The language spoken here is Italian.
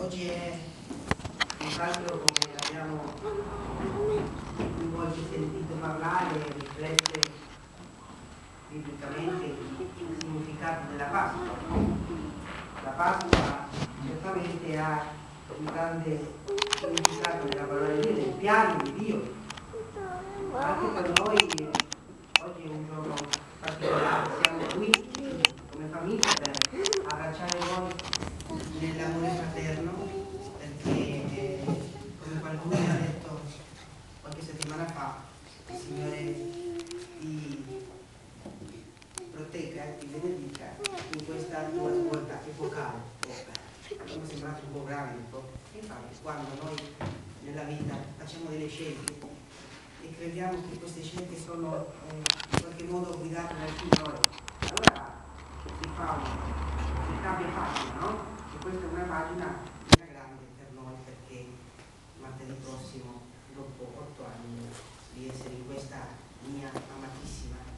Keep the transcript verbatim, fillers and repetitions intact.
oggi è un altro, come abbiamo più volte sentito parlare, riflette biblicamente il significato della Pasqua. La Pasqua certamente ha un grande significato nella parola di Dio, nel piano di Dio. Anche per noi oggi è un giorno particolare, siamo qui come famiglia per abbracciare voi nell'amore fraterno, perché eh, come qualcuno mi ha detto qualche settimana fa, il Signore ti protegga e ti benedica in questa tua svolta epocale. Mi è sembrato un po' grave, infatti quando noi nella vita facciamo delle scelte e crediamo che queste scelte sono eh, in qualche modo guidate dal Signore, allora si fa un, si cambia pagina, no? E questa è una pagina una grande per noi, perché martedì prossimo, dopo otto anni di essere in questa mia amatissima